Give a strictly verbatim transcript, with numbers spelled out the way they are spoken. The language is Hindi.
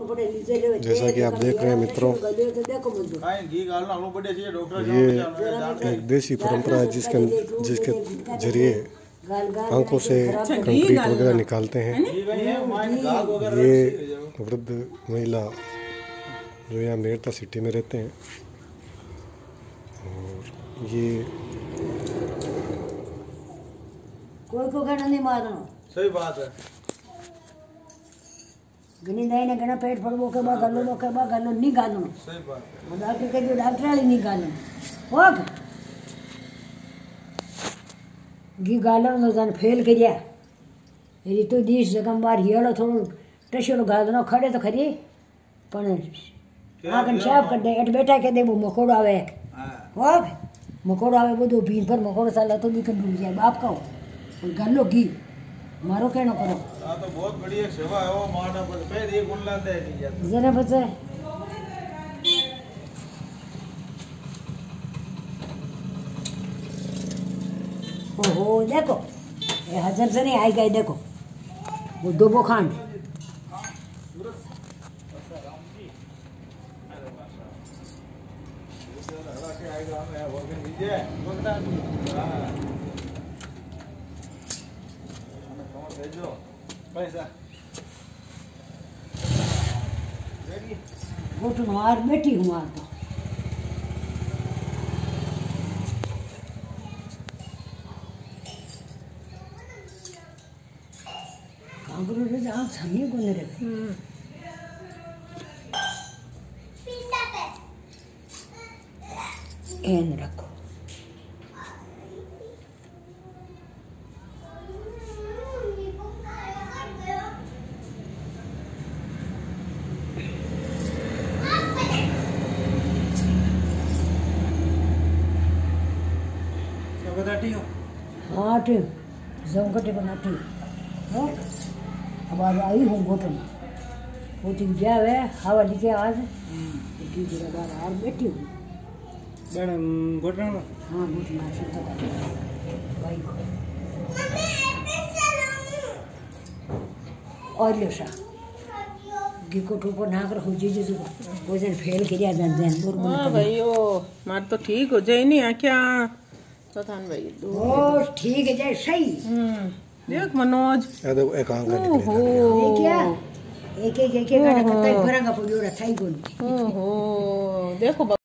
जैसा कि आप देख रहे हैं मित्रों, ये एक देसी परंपरा है जिसके जिसके जरिए आंखों से कंक्रीट वगैरह निकालते हैं। ये वृद्ध महिला जो यहाँ मेरता सिटी में रहते हैं, और ये कोई को कहना नहीं मारना। सही बात है। गनी नहीं ने गना पेट फड़बो के बा गलो लो के बा गलो नहीं गालनो। सही बात है। डॉक्टर के जो डॉक्टर वाली नहीं गालनो हो गी गालो नो जन फेल करिया एरी तो दिस जगम बार हेळो थोड़ो टशलो गालनो खड़े तो खरी पण आगन छाप कर दे एट बेटा के दे वो मकोड़ो आवे हो मकोड़ो आवे બધું ભીન પર મકોડો ચાલે તો દી કન જાય બાપ કહો गलो घी मारो कहना करो। हां तो बहुत बढ़िया सेवा है वो माना पर पैर ये गुण लाते है नहीं जाता जरा बच्चे ओहो देखो ये हजम से नहीं आई गई। देखो वो दोबो खांड पैसा घुटन मार बैठी हूँ मार तो कांगरू रे जहाँ छमी कोने रे एन रखो हाँ ठीक जमकटे बनाती हो। अब आज आई हूँ घोटन घोटी जावे हवा लिखे आज की जगह बार आज बैठी हूँ बड़ा घोटन हाँ घोटन आज तो भाई और लो सा गी को ठोको ना कर हो जी जी वो जन फेल किया जान जान हां भाई ओ मार तो ठीक हो जाए नहीं आ क्या प्रधान भाई ओ ठीक है जय सही। हम्म देख मनोज ये देखो एक आंख निकले। ओहो ये क्या एक एक एक एक का कतई भरंगा पुलियो रथाई कोनी। ओहो देखो।